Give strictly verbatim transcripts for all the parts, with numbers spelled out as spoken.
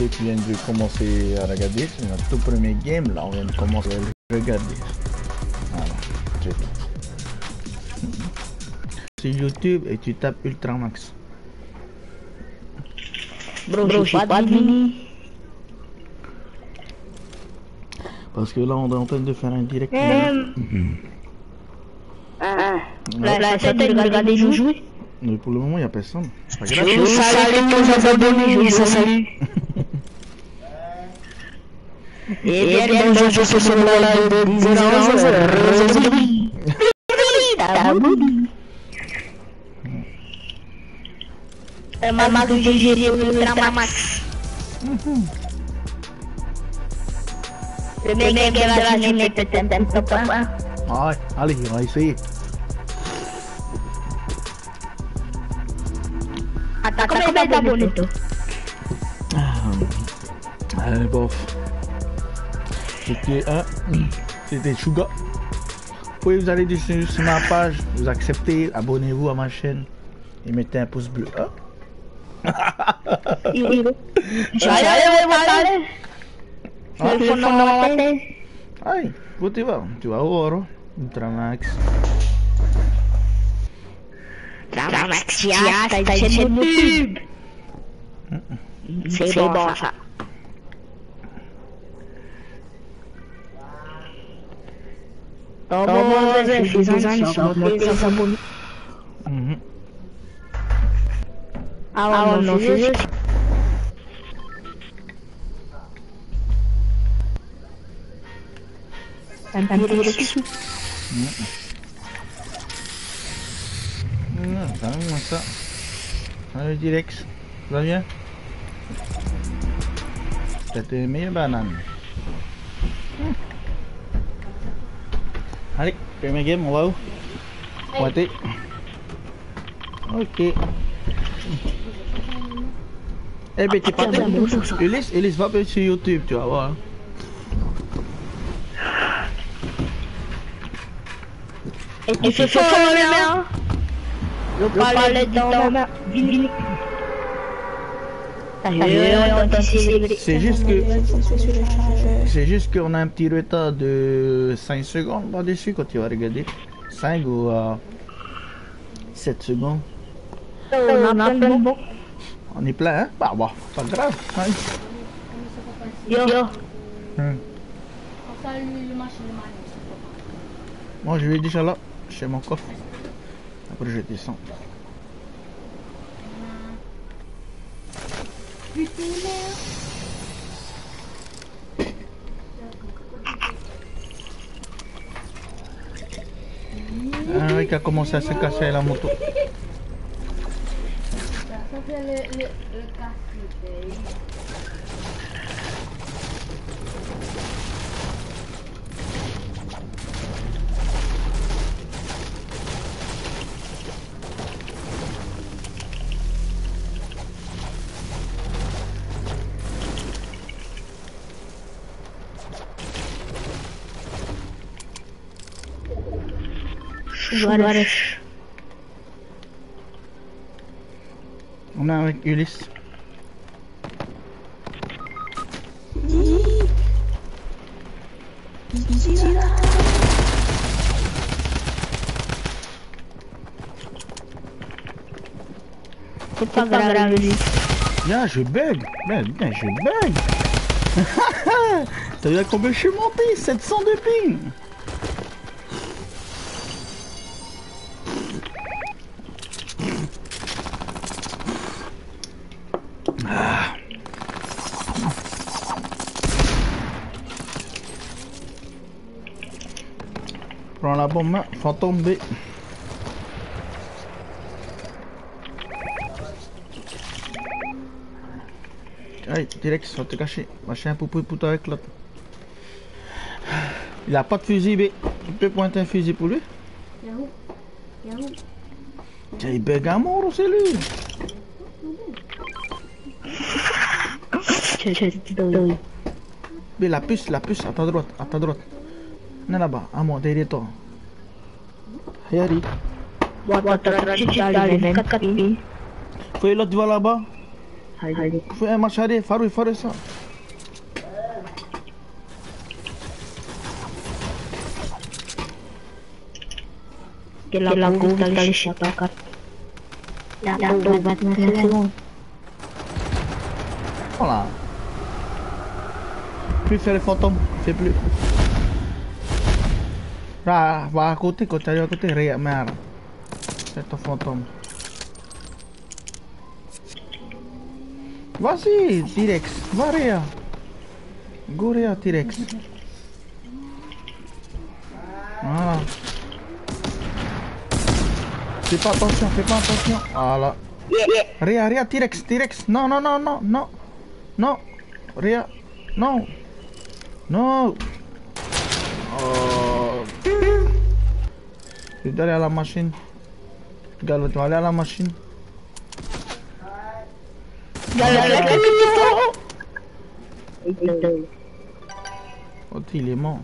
tu viens de commencer à regarder, c'est notre tout premier game, là, on vient de commencer à regarder. Voilà, c'est tout. Sur YouTube et tu tapes Ultramax. Bro, bro, j'ai pas de mini. Parce que là, on est en train de faire un direct. Euh... Mmh. Ah, là, là, ça t'aide de regarder nous jouer. Mais pour le moment, il n'y a personne. Je vous salue nos abonnés, je vous salue. Et bien, bien, je suis sur la live de dix heures. Maman, j'ai géré Ultramax. Le mec de la journée peut-être un peu pas. Ouais, allez, on va essayer. Attends, combien d'abonnés toi? Euh, bof. C'était un. C'était Suga. Vous pouvez vous aller sur, sur ma page, vous acceptez, abonnez-vous à ma chaîne et mettez un pouce bleu. Hein? Ai, votez voir, tu vas voir, Ultramax. Ultramax, t'as une chaîne YouTube. C'est bon ça. Oh bon, je suis des amis sur mes abonnés. Ah non, c'est juste. Un peu dessus. Non, ça va ça. Allez, direct. Ça va bien? C'était une meilleure banane. Allez, premier game, on va où? Pointer. Ok. Eh ben t'es pas de... Ulysse, Ulysse, va sur YouTube, tu vas voir. Et tu fais fort le main. Je parle dans ma vie. C'est juste que... C'est juste qu'on a un petit retard de cinq secondes là-dessus quand tu vas regarder. cinq ou euh, sept secondes. On a plein de bon. On est plein, hein? Bah, bah, pas grave. Hein? Yo. Yo. Hum. Moi, je vais déjà là, chez mon coffre. Après, je descends. Ah oui, qui a commencé à se casser la moto. On est avec Ulysse. C'est pas grave, Ulysse. Là, je bug. Ben, ben, je bug. T'as vu à combien je suis monté? sept cents de ping. Ah. Prends la bombe, fantôme B. Allez, direct, ça va te cacher. Machin un poupou poutre avec l'autre. Il a pas de fusil B. Tu peux pointer un fusil pour lui? Yahoo. Yahoo. Tiens, il bug à mort, c'est lui. Mais la puce, la puce, à ta droite, à ta droite. Non, là-bas, à moi, derrière toi. Yari. Faut l'autre, tu vas là-bas. Allez. Fais un match aller, Farouk, Farouk ça. Che la curva sta lisciata. Da dove va una seconda. Voilà. Plus faire les fantômes, fais plus. Là, va à côté, quand t'arrives à côté, regarde, merde. C'est ton fantôme. Vas-y, T-Rex, va Réa. Go Réa, T-Rex. Voilà. Fais pas attention, fais pas attention. Voilà. Réa, Réa, T-Rex, T-Rex. Non, non, non, non, non. Non. Réa, non. Non. Oh. Je dois aller à la machine. Gallo, tu vas aller à la machine. Oh, il est mort.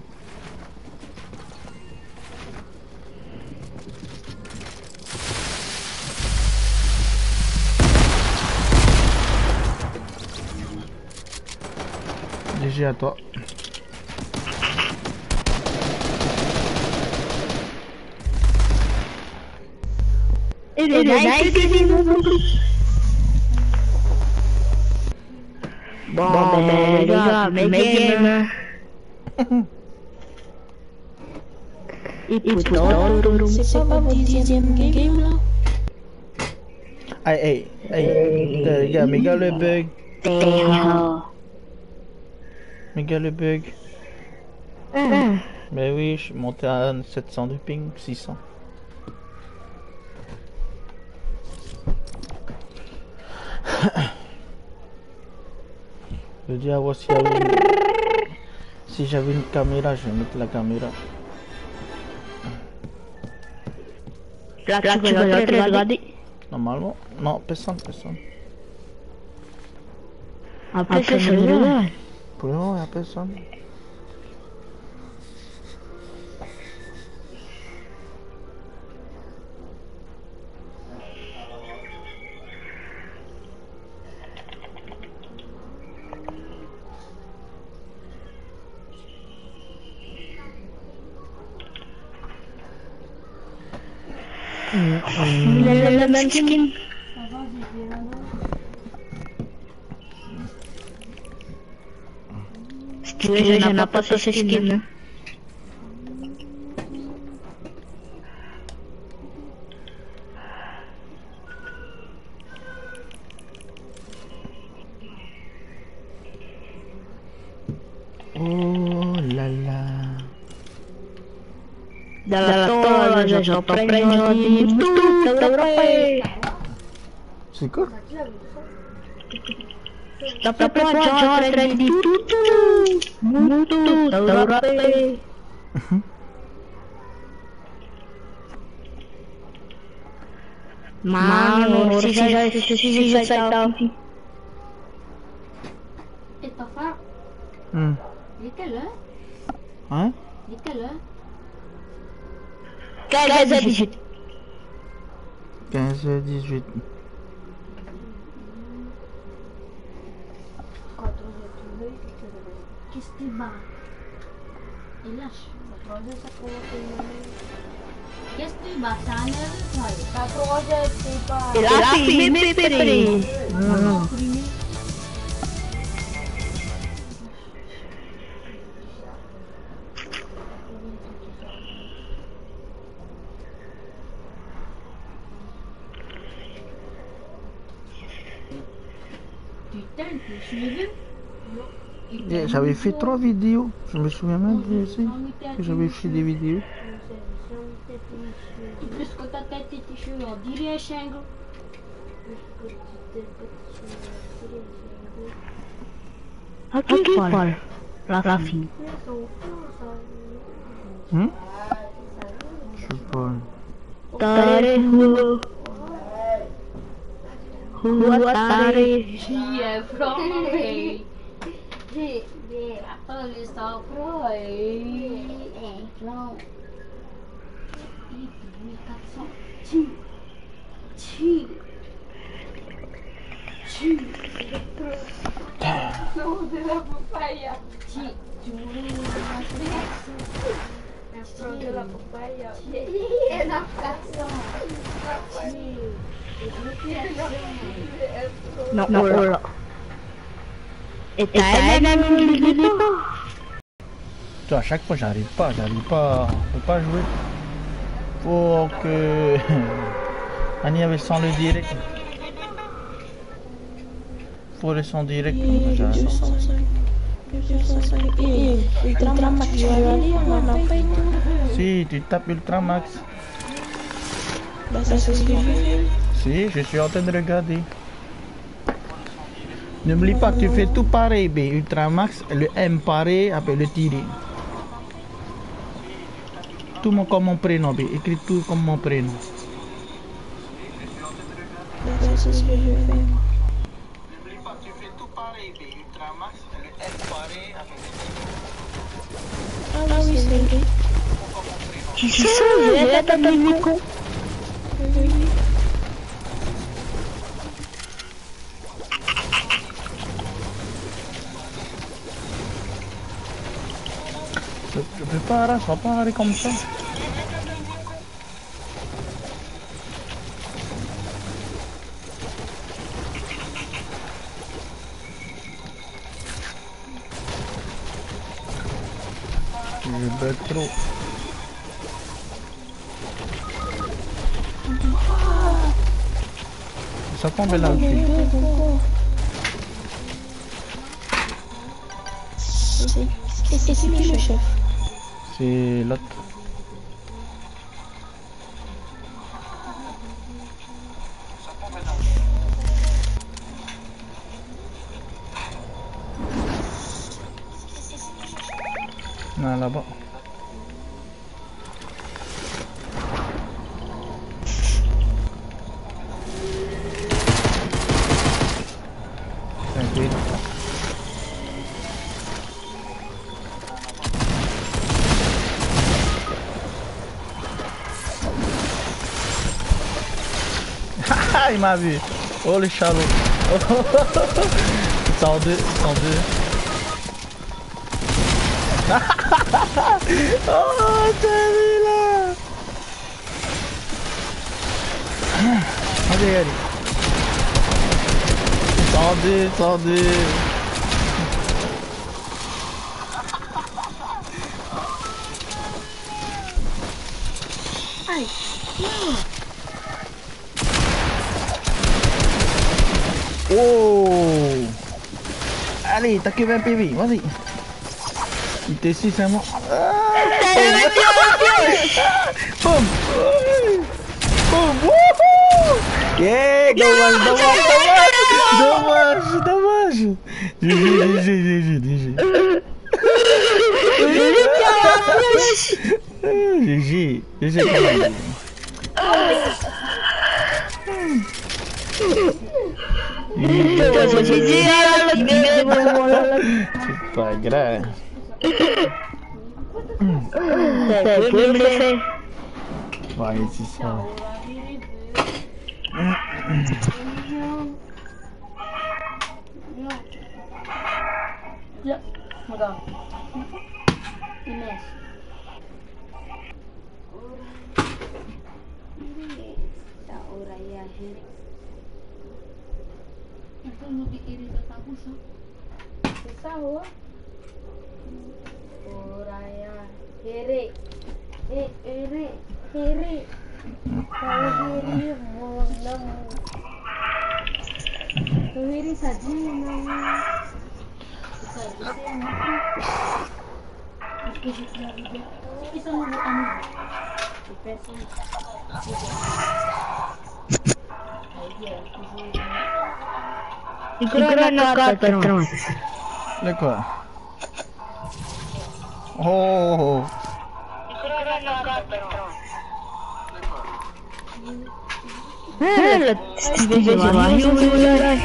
G G à toi. Et le nice. Bon, ben, les gars, mes games. Et pourtant, C'est pas votre dixième game là? Hey, hey, hey, les gars, méga le bug. Méga le bug. Mais oui, je suis monté à sept cents de ping, six cents. Je dis à voir si j'avais si j'avais une caméra, je vais mettre la caméra. Là, tu peux regarder. Normalement, non, personne, personne. Après, c'est celui-là. Pour le moment, il n'y a personne. Il a le même skin. Oui, je n'ai pas ce skin. Oh là là. Dalla tolla, j'en prendo di tutta Europa. C'est quoi? Da proprio già prendi tutto, tutta Europa. Ma non si sa se si sa tanti. Et ton frère, Hmm. il était là? Hein? Il était là? quinze à dix-huit. quinze à dix-huit. Quand on l'a trouvé, qu'est-ce que tu bats? Il lâche. La troisième, ça commence à y qu'est-ce que tu bats? Ça en est la troisième, c'est pas. E la fine pepere. Putain, tu suivi? Yeah, j'avais fait trois vidéos. Je me souviens même de ça, que j'avais fait des vidéos. Plus que ta tête était sur on dirait un shingle. A chi parla? La fine. Hmm? Je sais pas. Tare hu. Hu tare. She é Freud. Olha só, Freud. É, Freud. Tio. Tio. Sumo de la papaya. Sí, Pro de la papaya. Enak kasih. Nakulo. Et tayo na namin dito. Tu vois, à chaque fois, j'arrive pas, j'arrive pas, on peut pas jouer. Faut que... Annie avait sans le direct. Faut le son direct. J'arrive. Ultramax jual apa itu? Si, tu tapes Ultramax. Bahasa Swiss. Si, je suis en train de regarder. N'oublie pas, tu fais tout pareil, B. Ultramax, le M pareil, après le tiré. Tout mon, comme mon prénom, B. Écris tout comme mon prénom. Bahasa Swiss. N'oublie pas, tu fais tout pareil, B. Ultramax, le M pareil, après le tiré. Ah oui, c'est vrai. Qui ça? J'ai la tête de micro. Je, je peux pas, là, je vais pas aller comme ça. Je bug trop. Ça tombe là aussi. C'est qui le chef? C'est l'autre. Non, là-bas. Tranquille. Il m'a vu. Oh le chalot. cent deux, cent deux. Oh, t'as vu là. Allez, allez. cent deux, cent deux. Aïe. Oh. Allez, t'as que vingt P V, vas-y. Il t'essaie, c'est moi. Ah, boum. Boum. Wouhou. Yeah, dommage, dommage, dommage, dommage. G G, G G, G G, G G. G G, quand même. C'est pas grave. C'est plus le fait. Ouais, c'est ça. Ya, moga. Ines. Tak uraya hiri. Itu mau dikirim ke kampus, susah, ho. Uraya hiri. Eh, hiri, hiri. Kalau hiri molam. Hiri saja namanya. Bisa mau anu. Le quoi? Oh. Heh, Steve Mario mulai.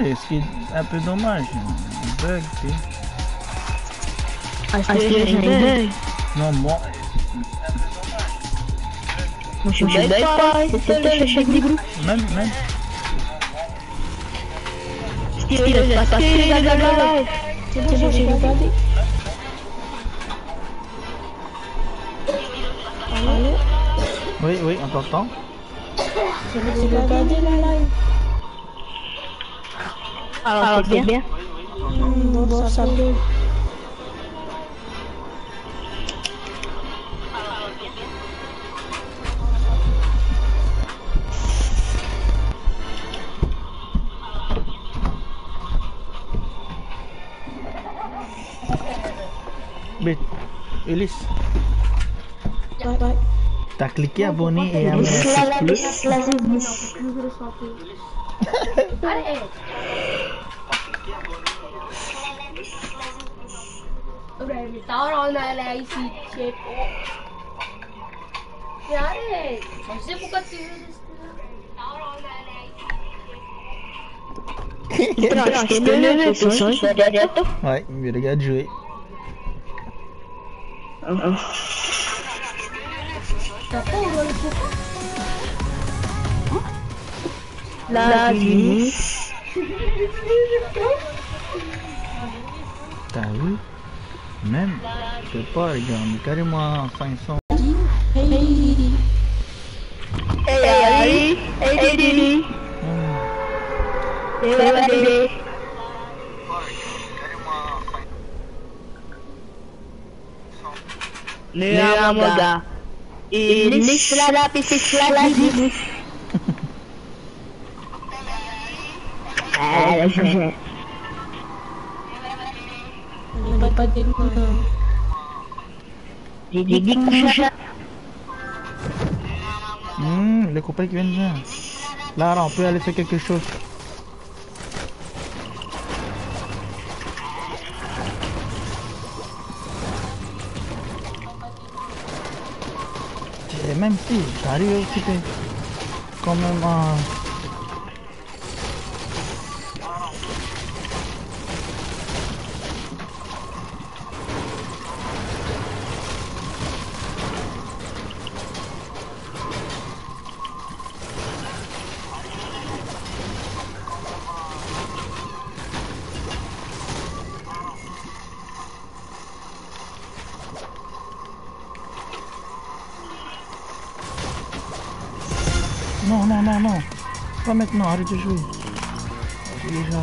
Ouais, ce qui est un peu dommage. Un bug, tu sais. Ah, c'est un bug. Non, moi. Moi, je bug pas, c'est le chef du groupe. Même, même. Steve, il passe que la live. C'est bon, j'ai regardé. Allô? Oui, oui, on t'entend. J'ai regardé la live. Alors, c'est bien. Mmh, bon, ça bug. Mais, Ulysse, Ouais, ouais. t'as cliqué abonner et un petit plus. Allez. Udah, tahu na lagi si Chef. Yare, masih bukan T V. Ouais, mais regarde jouer. La vie. T'as vu? Même, je sais pas, regarde, on est carrément à cinq cents. Hey, hey, hey, Didi. Hey, Didi. Nueva moda. Initial lapis is lapis. Ah, je sais. On pas des Didi couche. Hum, les copains qui viennent bien. Là, là, on peut aller faire quelque chose. Et même si j'arrive aussi quand même à... Non, non, non, non. Pas maintenant, arrête de jouer. Déjà...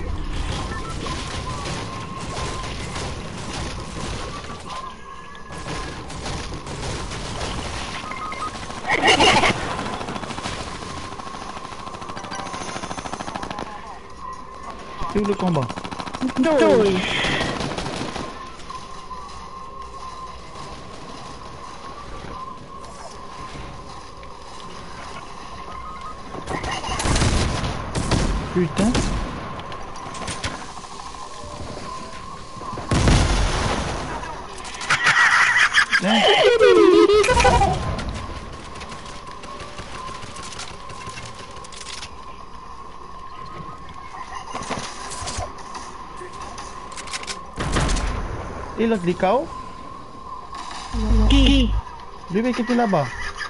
C'est où le combat? Non. Putain. Hein? Et l'autre, il est K O? Qui? Le mec était là-bas.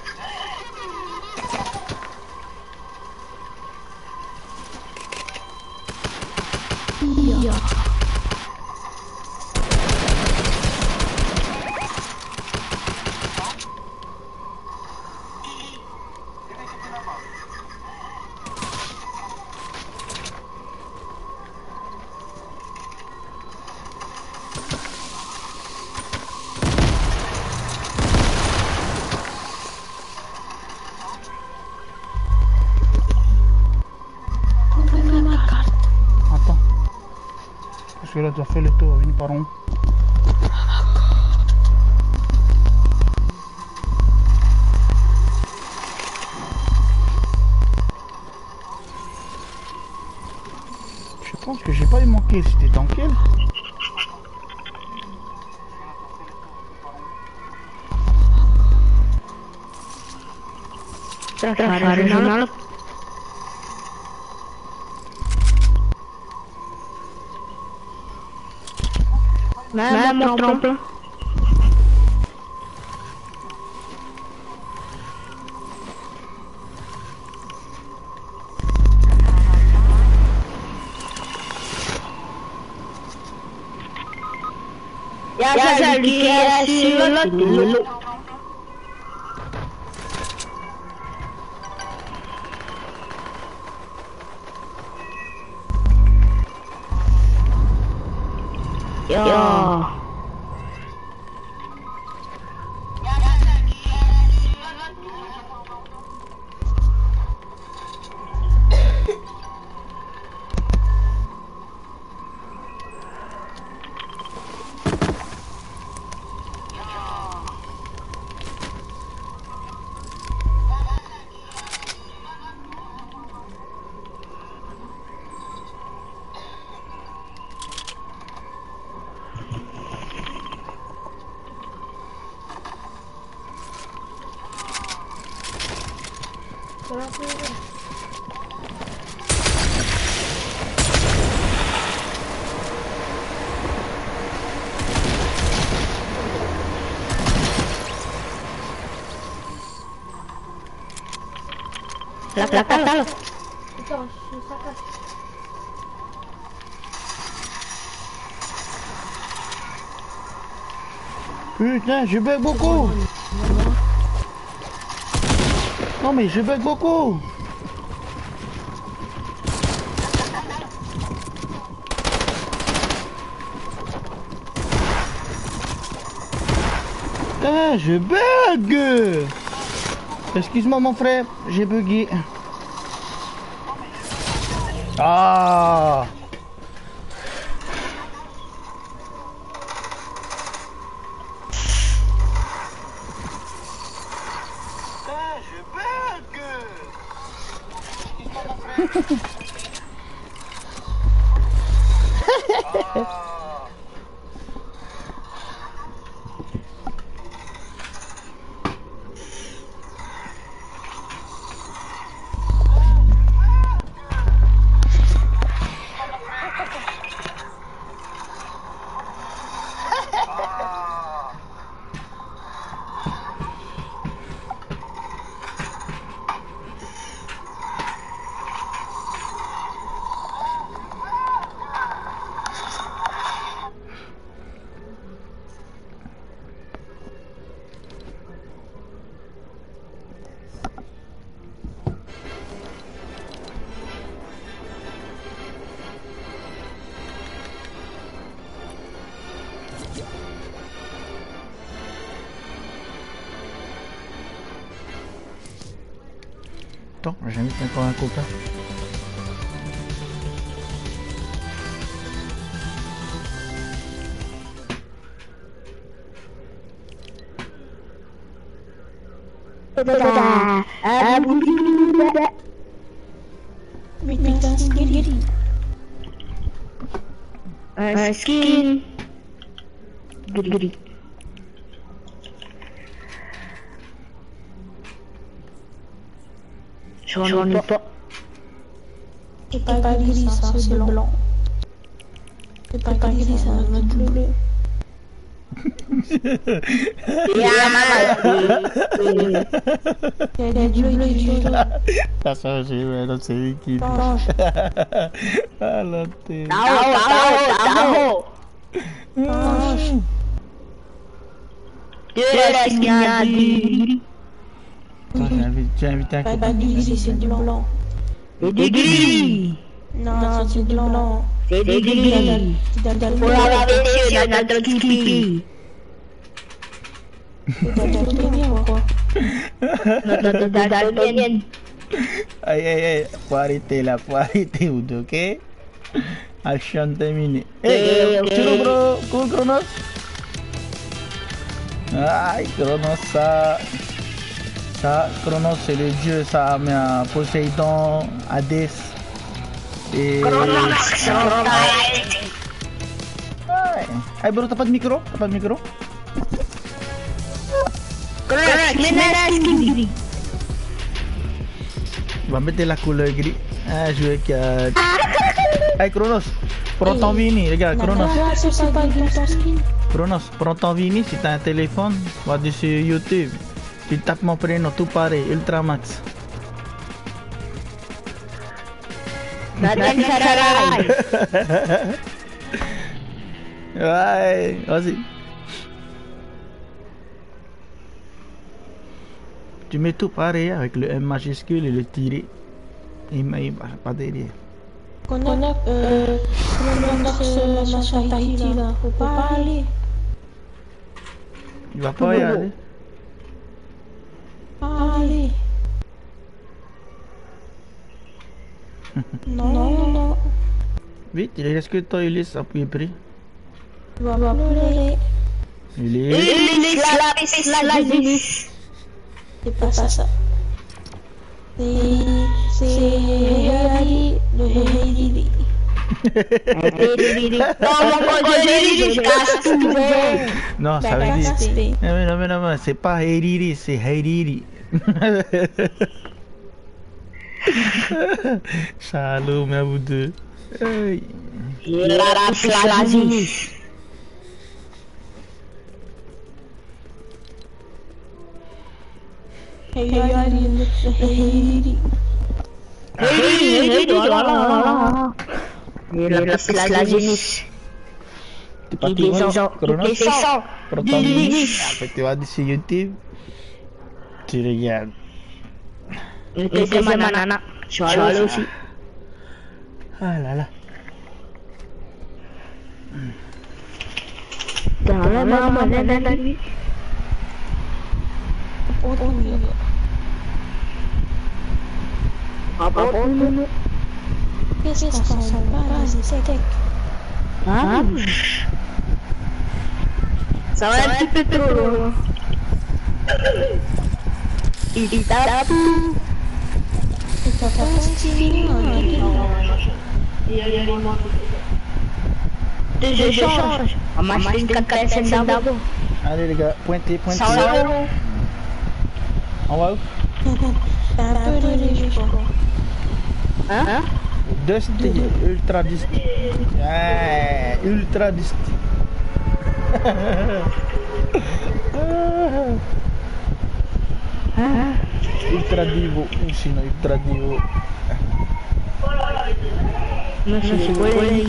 Attends. Parce que là, tu as fait le tour, viens par où? Je pense que j'ai pas eu mon kill, c'était ton kill? Même mon trompe. Ya celui qui est sur le stylo. Yo. La placa tal. Ito, saka. Putain, je bug beaucoup. Non mais je bug beaucoup. Ah, je bug. Excuse-moi mon frère, j'ai bugué. Ah. Ah, je bug. Excuse-moi mon frère. Ah. Attends, j'invite encore un copain. Un skin. Gris gris. J'en ai pas. C'est pas gris, ça, c'est blanc. C'est pas gris, ça, c'est bleu. Il y a du bleu et du jaune. Ça a changé, ouais, non, c'est lui qui dit. Orange. Ah, la tête. Tahu, tahu, tahu. Orange. Tu es gris. Attends, j'ai invité, j'ai invité un Pas copain. du gris, c'est du blanc. C'est du gris. Non, c'est du blanc. C'est du gris. Pour la vérité, on a notre skippy. C'est bien ou quoi? Notre daltonienne. Aïe, aïe, aïe, faut arrêter là, faut arrêter, Oud, ok? Action terminée. Hey, Ok, ok. ciao, bro, cool, Chronos. Aïe, Chronos, ça. Ça, Chronos, c'est le dieu, ça, mais euh, Poséidon, Hadès. Et. Aïe. Aïe, bro, t'as pas de micro? T'as pas de micro? Correct, maintenant skippy. On va mettre la couleur gris. Ah, je veux que. Aïe, Chronos. prends ton Vini, regarde, Chronos. C'est pas grille ton skin. Chronos, prends ton Vini si t'as un téléphone, va dessus YouTube. Tu tapes mon prénom, tout pareil, Ultramax. Nathan Sarai. Ouais, vas-y. Tu mets tout pareil avec le M majuscule et le tiré. Il m'a pas derrière. Connecte, euh, connecte ce machin Tahiti là. Faut pas aller. Il va pas y aller. Pas aller. Non, non, non. Vite, il reste que toi, Ulysse, appuie pris. Tu vas pleurer. Ulysse. Ulysse, la Ulysse. C'est pas ça, ça. C'est... C'est... Heidi, le Heidi. Non, ça veut dire... Non, mais non, mais non, mais c'est pas Heidi, c'est Heidi. Shalom à vous deux. Hey. Hey, Heidi, Heidi. Heidi, voilà. La Génis. Tu pas tes Chronos. Prends ton Vini. Après tu vas sur YouTube. Tu regardes. C'est ma nana. Je vais aller aussi. Ah là là. Dans la maman, nana, lui. Oh, oh, oh. Ah bon? Qu'est-ce qu'on s'en va, c'est tech. Ah. Ça va un petit peu trop loin. Il tape. C'est pas facile. Je change. On m'a acheté une quatre S N d'abord. Allez les gars, pointez, pointez. cent euros. En haut. C'est un peu léger, je crois. Hein? Dusty, ultra dusty. Ouais, ultra dusty. Ultra divo, ou sinon ultra divo. Non, je suis collé.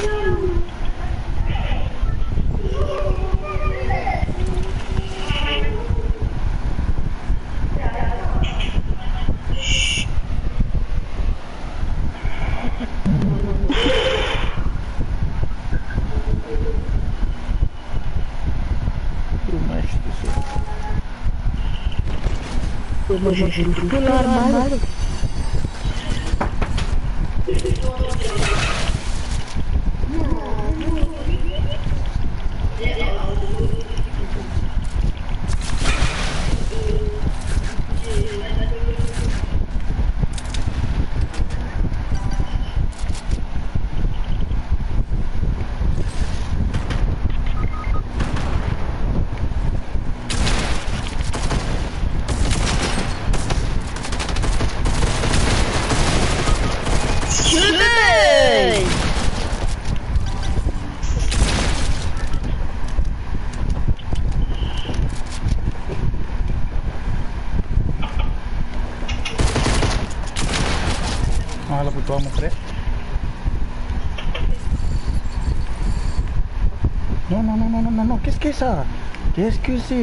Como je suis tout normal. Voilà pour toi mon frère. Non, non, non, non, non, non, non, qu'est-ce que c'est ça? Qu'est-ce que c'est?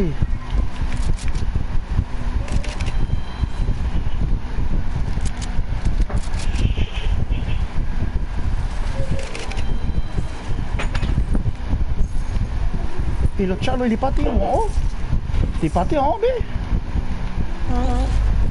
Et le Charles, il est parti en haut? Il est parti en haut, mais? Ouais, ouais.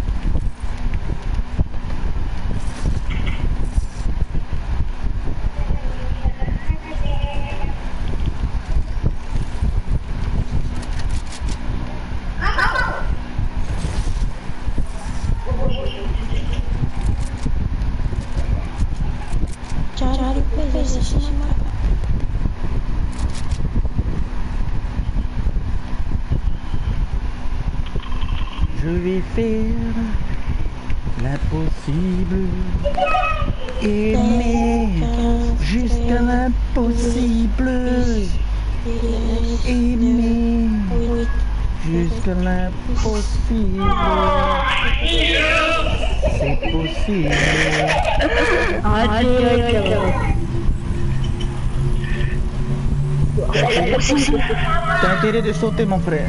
Cari prese cinema. Je vais faire L'impossible. Aimer jusqu'à l'impossible. Aimer jusqu'à l'impossible. C'est possible. T'as intérêt de sauter, mon frère.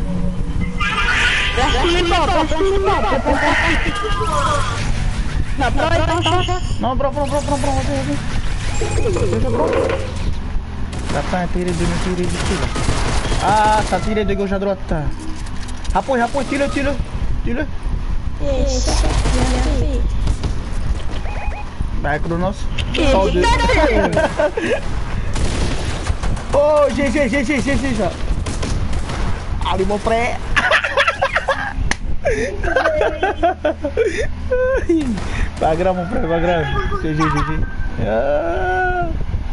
Non, bro, bro, bro, bro, bro, bro. T'as pas intérêt de me tirer d'ici là. Ah, ça tire de gauche à droite. Appuie, appuie, tire-le, tire-le. Tire-le. Bah, Chronos. Oh, deux. Oh, j'ai, j'ai, j'ai, j'ai, j'ai ça. Allez, mon frère. Pas grave, mon frère, pas grave. G G, G G. Ah.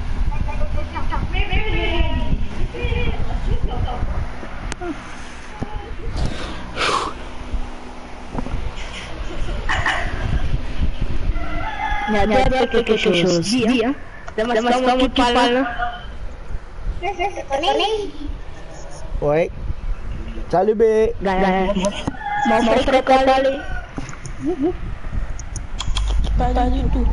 Il y a bien quelque chose. Dis, hein. Demande comment tu parles. Ouais. Salut, B. Mon frère parler. Pas du tout.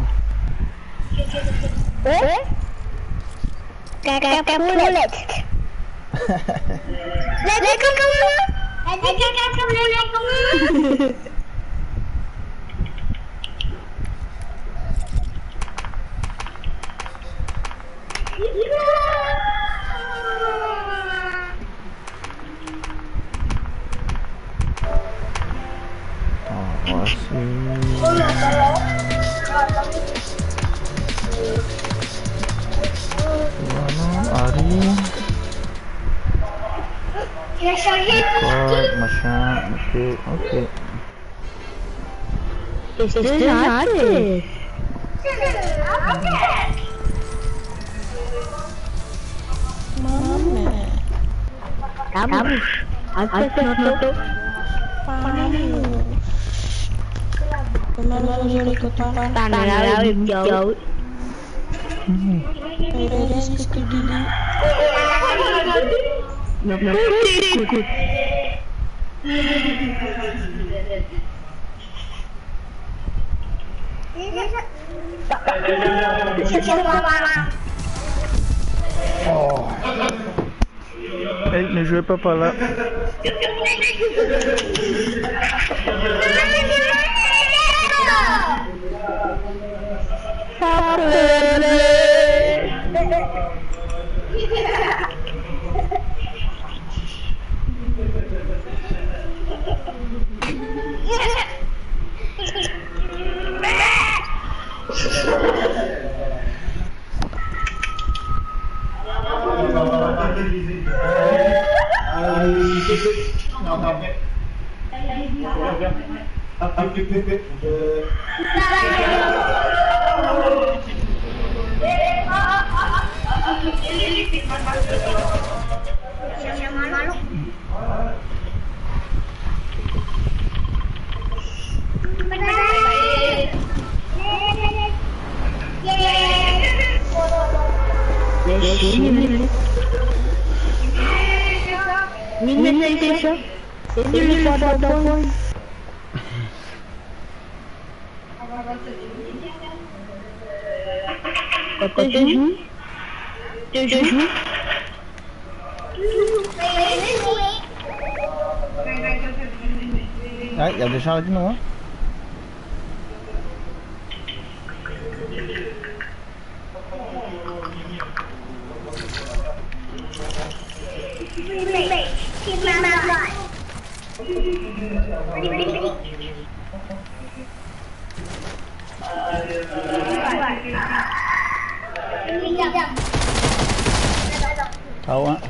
Eh? Caca poulette. Les caca poulette. Record, machin, ok, ok. Este es arte. Mame. Kamu. Arte foto. Kemarin jadi ketahuan. Tanah laut jauh. Beres ke gigi. Nak nak ikut. Oh. Hey, ne jouez pas par là. Ah, il y a des gens avec nous, hein. Tahu ah.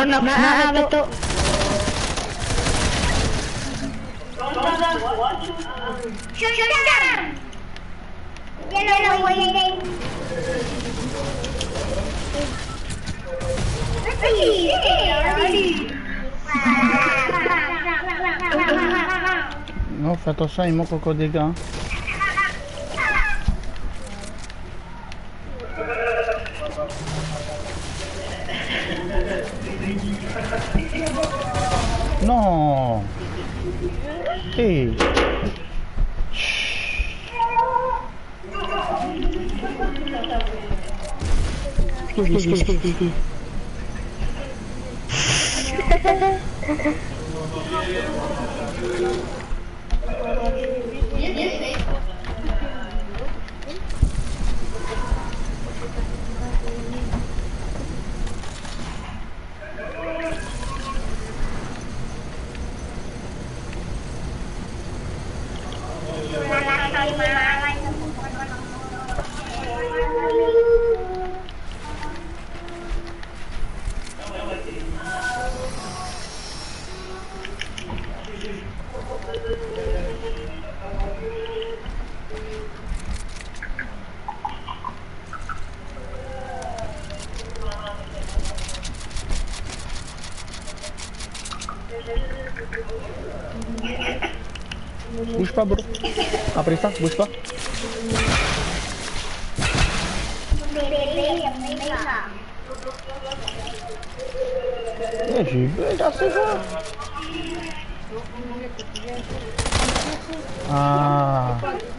non, non, non, Non, fais attention, il manque encore des gars. Hein. Non. Hey. Bouge pas, bro. Après ça, bouge pas. Eh, j'ai eu là, c'est ça. Ah.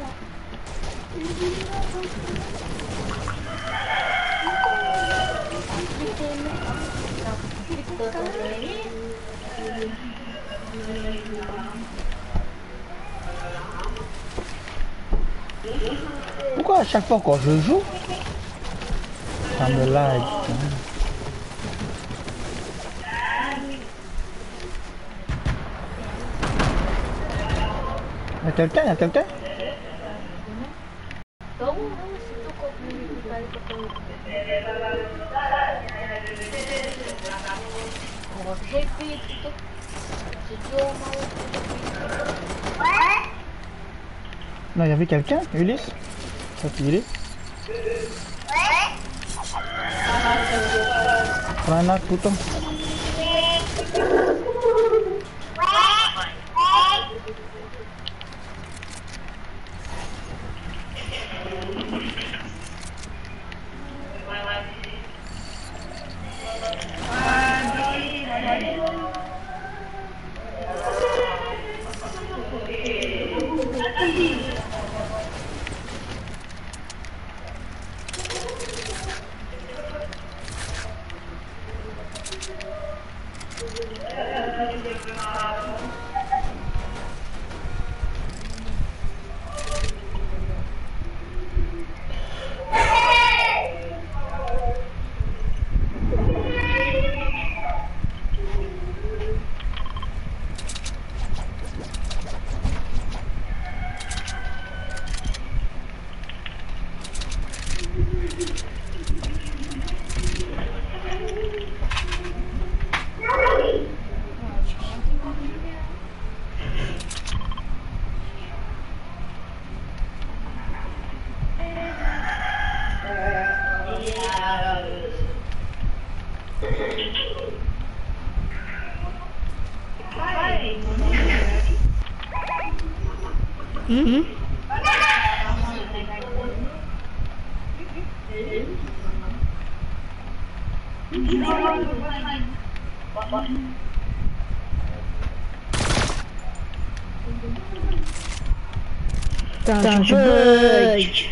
Pourquoi à chaque fois quand je joue, ça me lag? Y'a quelqu'un? Y'a quelqu'un? Non, il y avait quelqu'un, Ulysse? Ça il est? Prends un arc, putain. Mm-hmm. Don't budge.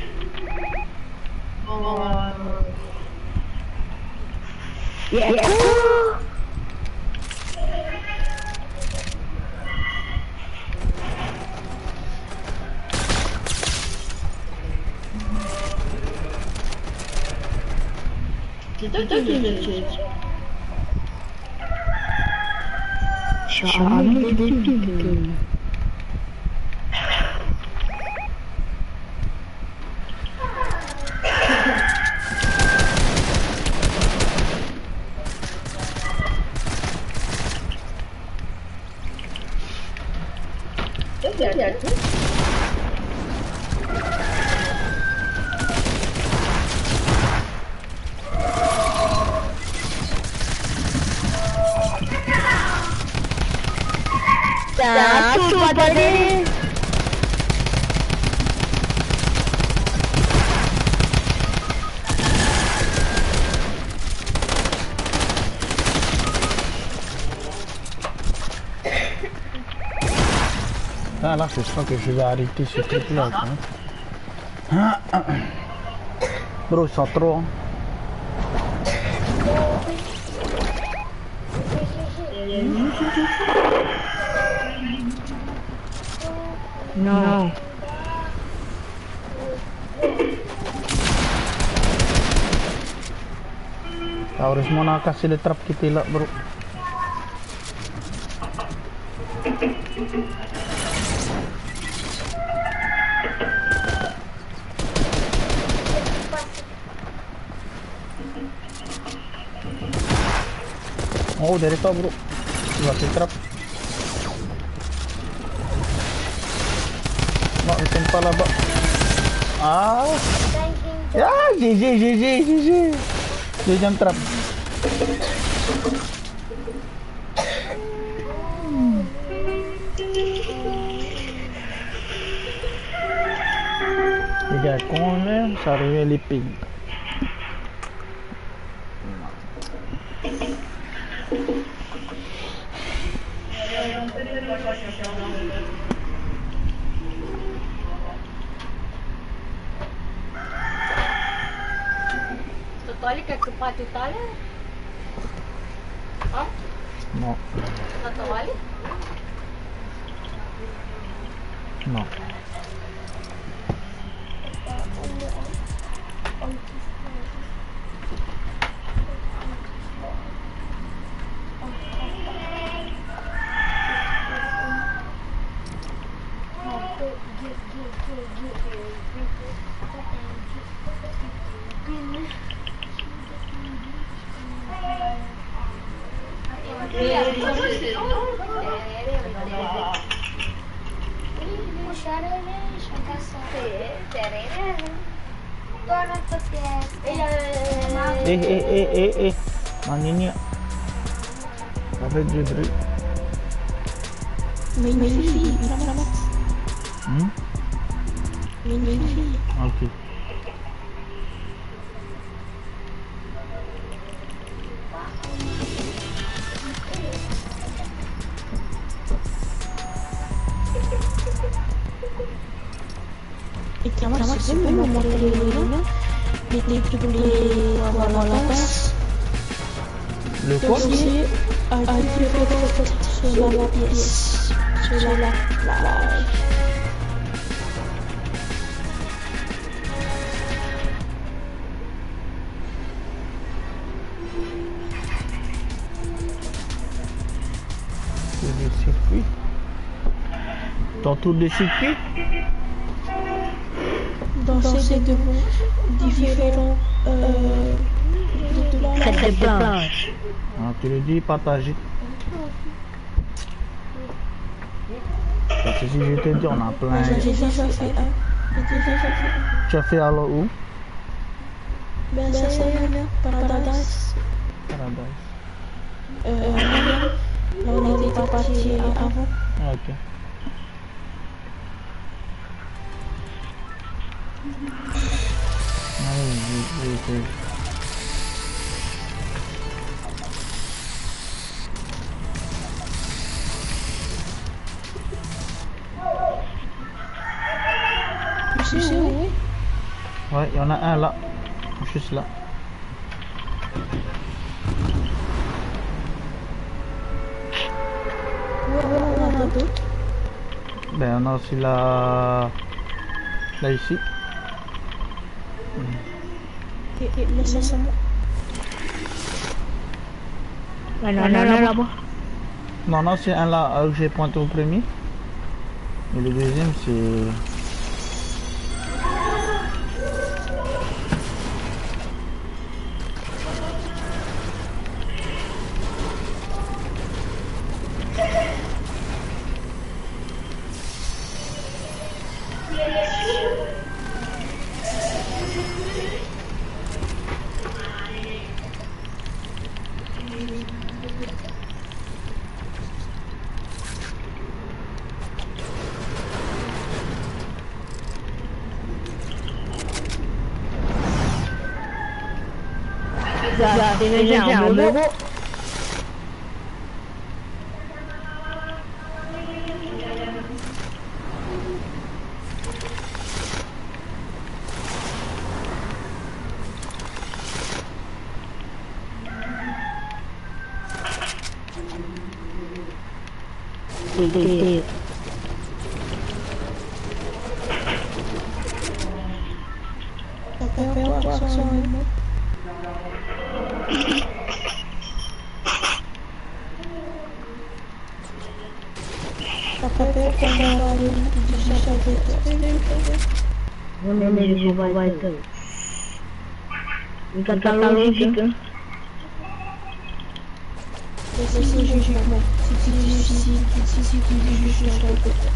Yeah. Yeah. C'est toi qui me tué. Charmé des piques. racun pada ni. Ah là, c'est sûr que je vais arrêter ce truc là. Hein. Bro, ça trop. Hein. No. Harus mau nak kasih le trap kita lah bro. Oh dari tau bro, kasih trap. Mak tempat lah bak. Ah, ya G G G G G G. Dia jam trap. Les gars, con là, ça arrive les ping. Total que ocupa total? Ah? No. Total? No. Eh eh eh eh eh mana ni? Apa dia dri? Main main fee, ramai-ramai. Hmm? Main main fee. Okay. Et ramai c'est bon le modèle. Les trucs les voilà. Le quoi? C'est un truc sur la pièce. Sur la plage. C'est des circuits. T'entoures des circuits? Dans ces deux différents euh, Très de planche. Ah, tu le dis partager. Parce que si je te dis on a plein. j'ai déjà fait un. J'ai déjà fait un. Tu as fait alors où? Ben ça c'est Paradise. Paradise. Euh, là on était parti avant. Ah, ok. Ah oui, oui, oui, oui. Tu sais où? Ouais, il y en a un là. Juste là. Ouais, on en a d'autres. Ben on a aussi là. Là ici. Et, et laisse moi. Mana mana là-bas. Non, non, c'est un là où j'ai pointé au premier. Et le deuxième c'est. Ya, tiene ya un lobo. Sí, sí, sí. Tapeo coaxón. Tapeo coaxón. Não me vai ter. Me catalógica. Si, si, jugement. Si, si, si, si, si, si, si, si,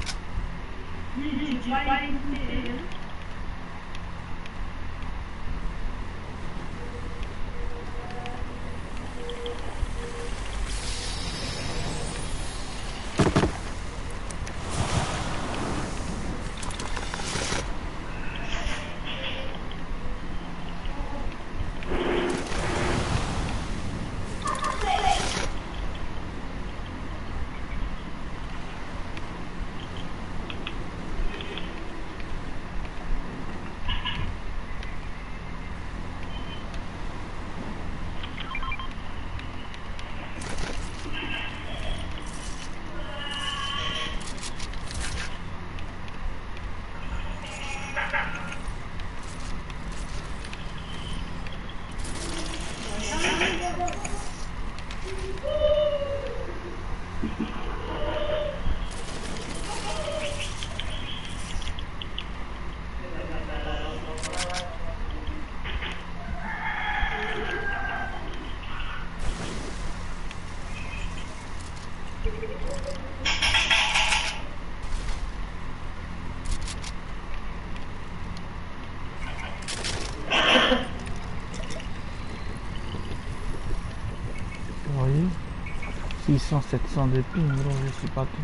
Vous voyez, six cents, sept cents de ping, bro, je sais pas tout.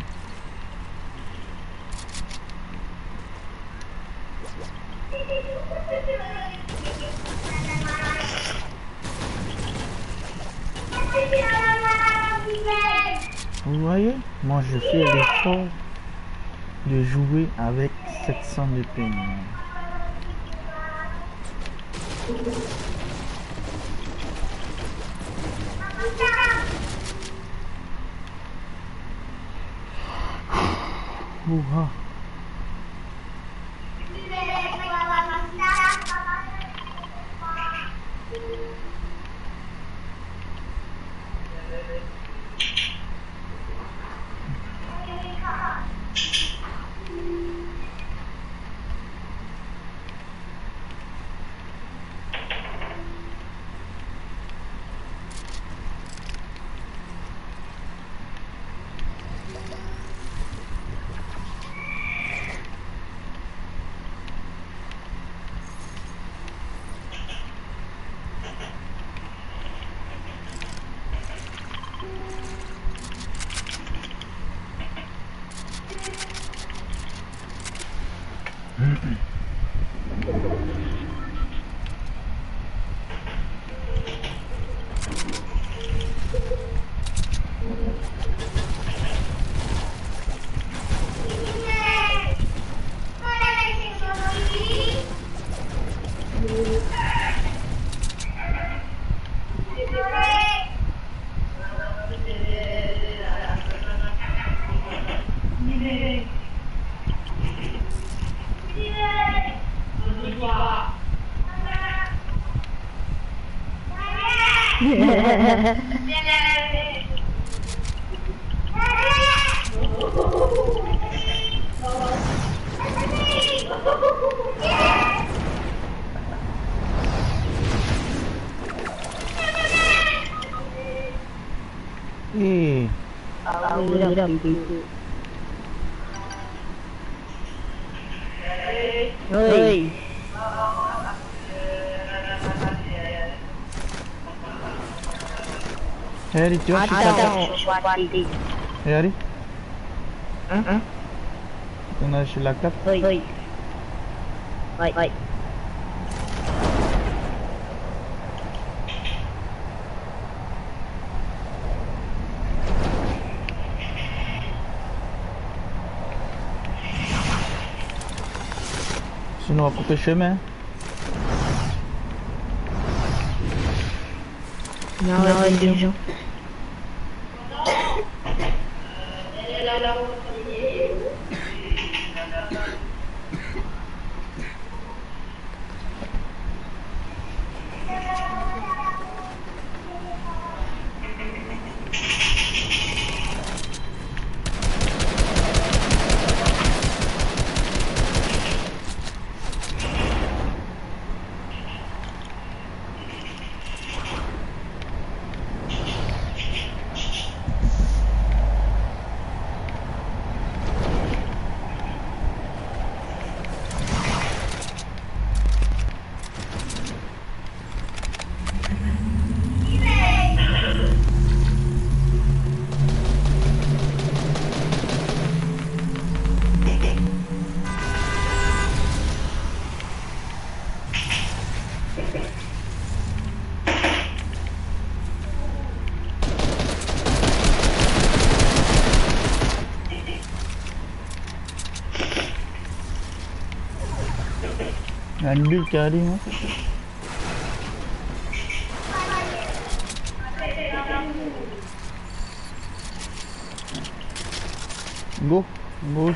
Vous voyez, moi je fais l'effort de jouer avec sept cents de ping. Ouah. Eh, Ahora pico. Oi. Harry, tu vois, je suis pas... Ada. Hey, Harry, Hah? on a chez la cap. Oi. Oi. Oi. Oi. Sinon on va couper chemin. Non, non, des gens. Il y a une bulle qui arrive. Hein. Go, gauche.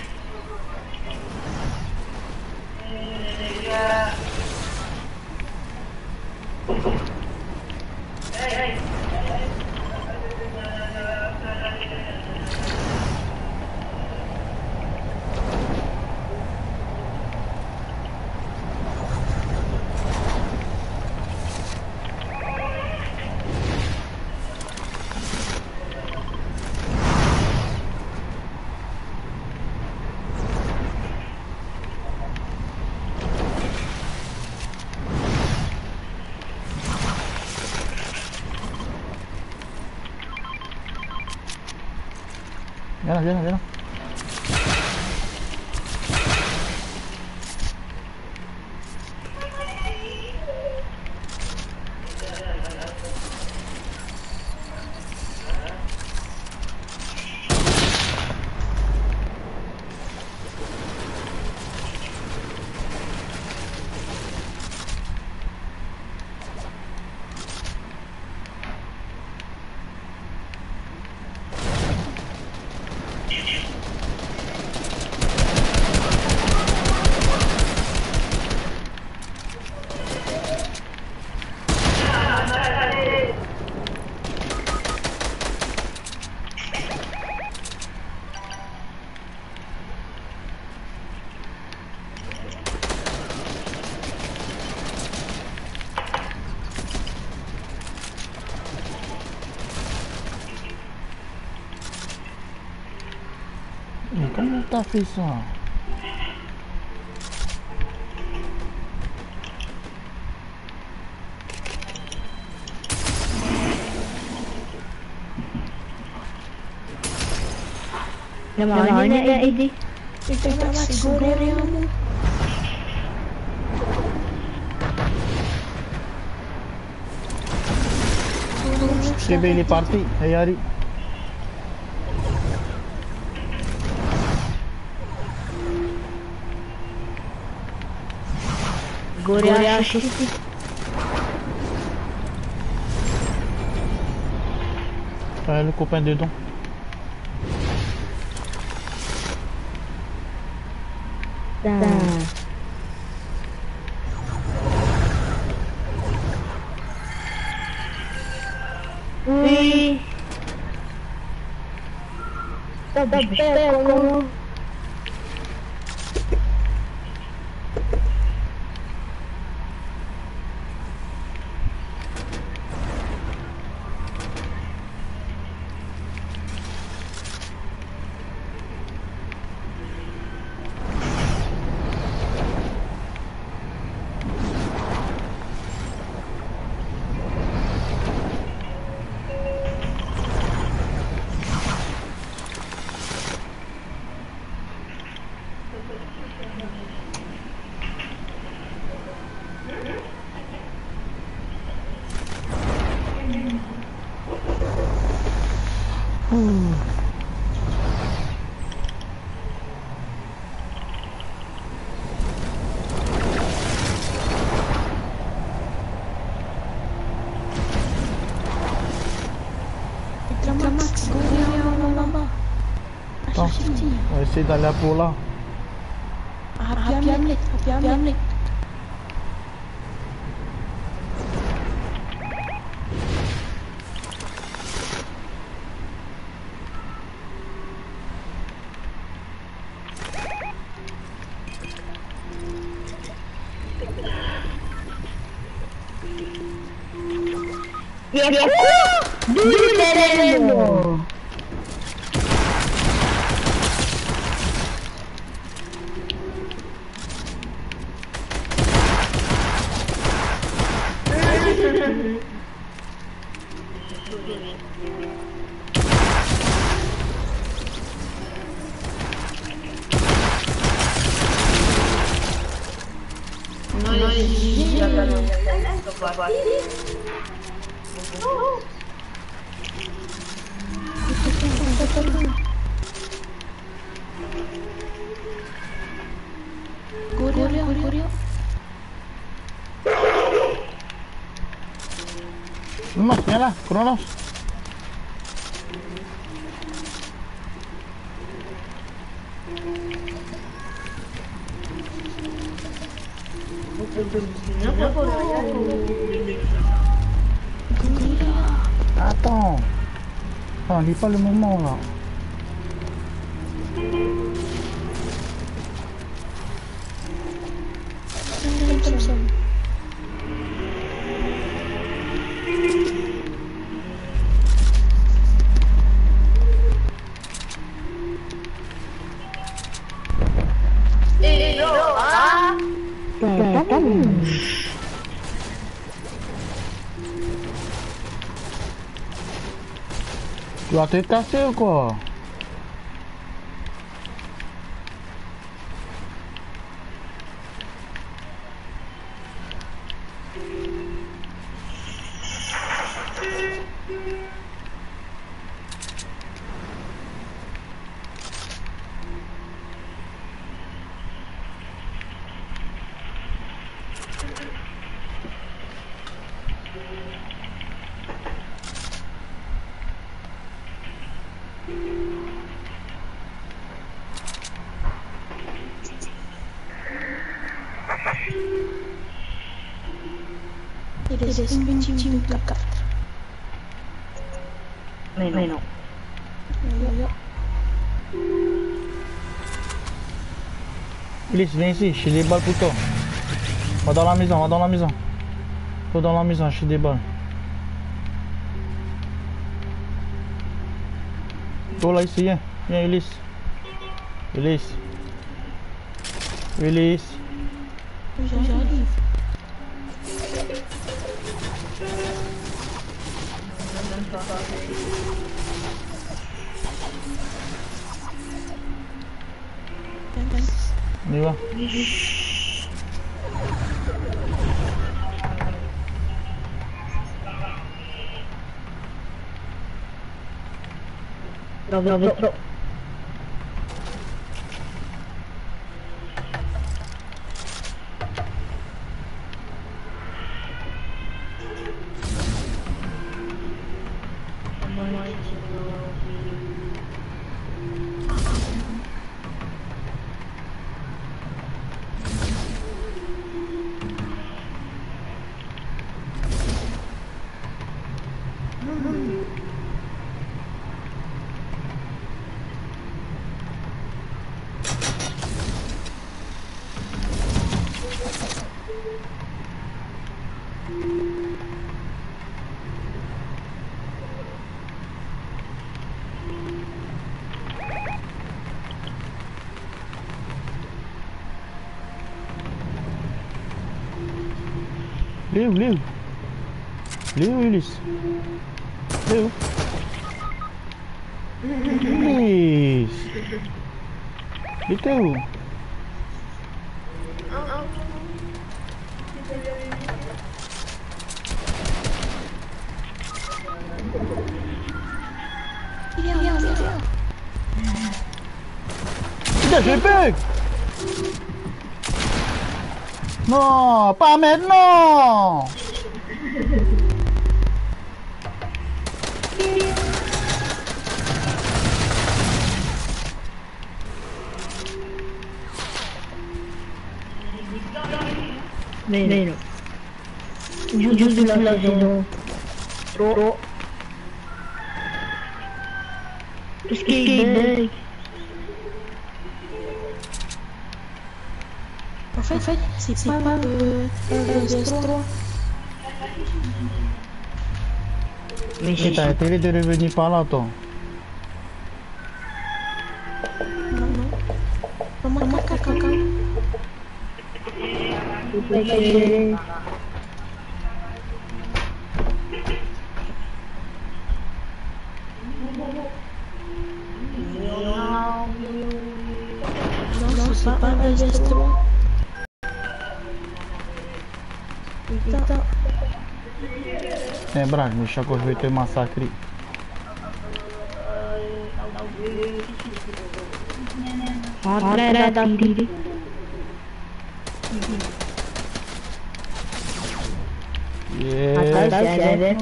Viens là, viens là, viens là. Mais comment t'as fait ça? Il y a rien à aider. C'est Gorilla. C'est bien, il est parti. Hey, Harry. Gorilla. Ouais, le copain dedans. Oui. Tá bem, Max, go là là-bas. Attends, on va essayer d'aller à pour là. Happy Hamlet, Happy Hamlet. Viejo, dulceremo. Gorio, Gorio. Kronos, nyala, Kronos. Attends. Attends, lis pas le moment là. Tu vas te casser ou quoi? Il est une team de quatre. Mais non. Ulysse, viens ici, j'ai des balles pour toi. Va dans la maison, va dans la maison. Va dans la maison, j'ai des balles. Toi là ici, viens. Viens Ulysse. Ulysse. Ulysse. J'arrive. On y va. Bravo, bravo, bravo. Léo, Léo. Léo, Ulysse. Léo. Ulysse. Il était où? Il est là, il est là. Putain, j'ai peur. Non, pas maintenant. Vero. Giù, giù sulla saison. Tro. Skate. En fait, en fait c'est pas mal de destro. Et t'as été de revenir par là, toi. Non, non. Comment comment caca? Non, c'est pas un destro. Putain. Eh, Brad, mais chaque fois je vais te massacrer. Ada diri. Yeah.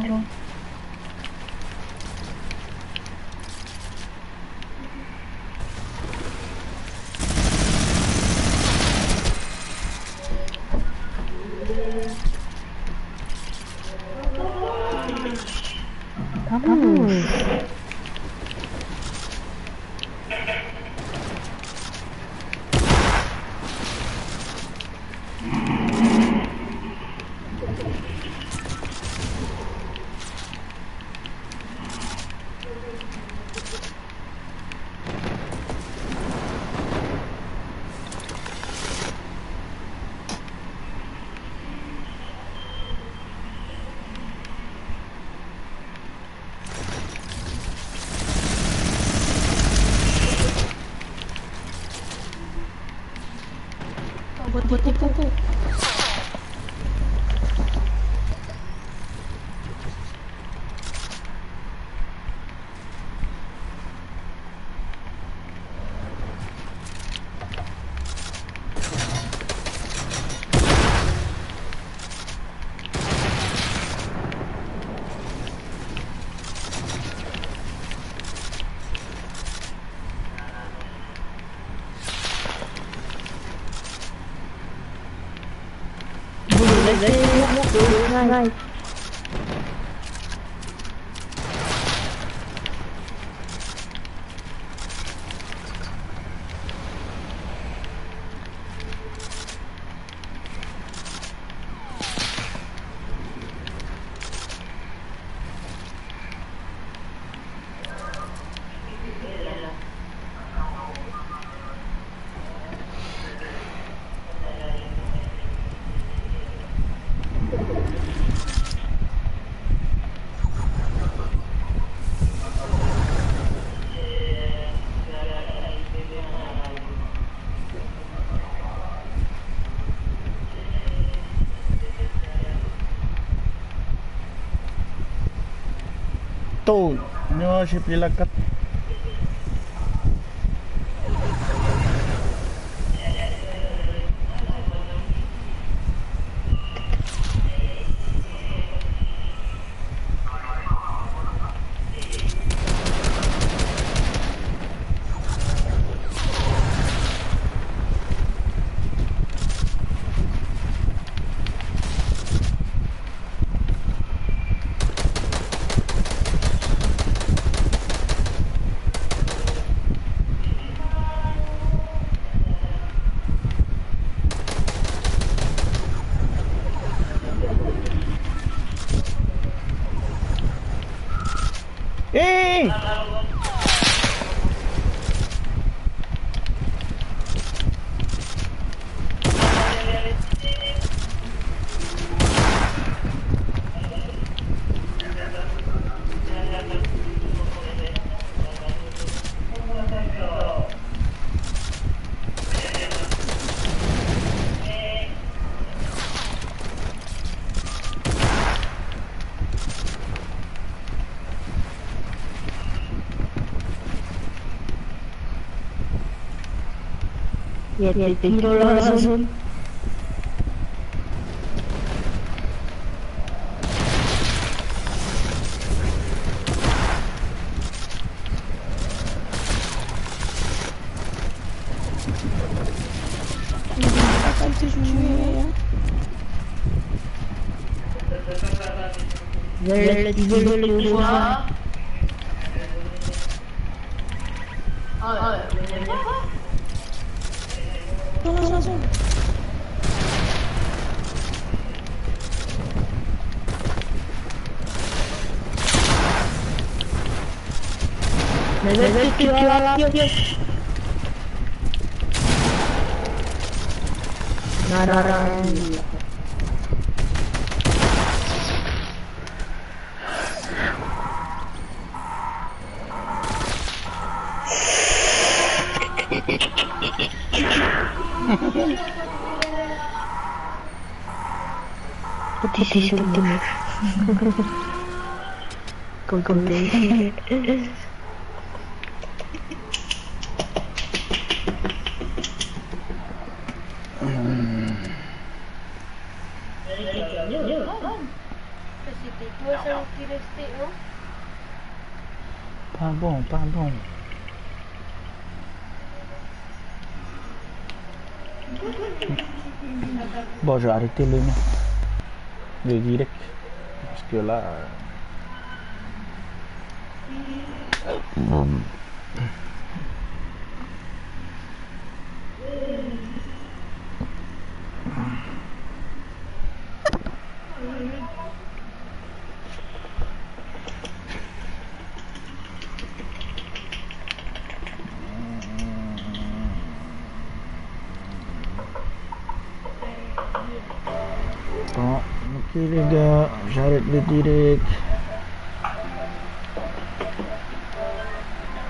Vamos. Buat buat tipu. Right. Tuh, nyo si pilakat. Eh! Ya, ya, tiro langsung. Akan tujuh ya. Veulent le veulent le voir. Ah ouais, mais Dans la zone. Mais veulent que tu vas la pioche. Non, non, non. Putih sih sebetulnya. Kau kau deh. Pas bon, pas bon. Bon, j'ai arrêté le nom. Le direct. Parce que là... Euh... Bon, ok les gars, j'arrête le direct.